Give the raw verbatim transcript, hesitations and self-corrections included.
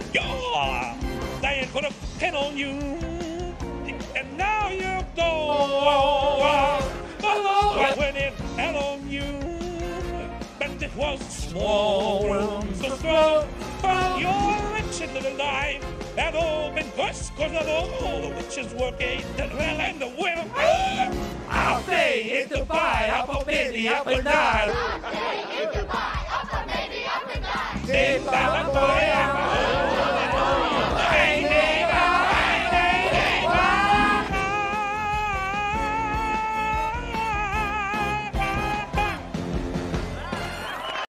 You're dying for a pin on you, and now you go. I went in and on you, but it was small, so strong. But you're rich and little life, that old been cursed, cause of all the witches working the well and the will. I'll say it's a buy, up or maybe up and down. I'll say it's a buy, up or maybe up and down.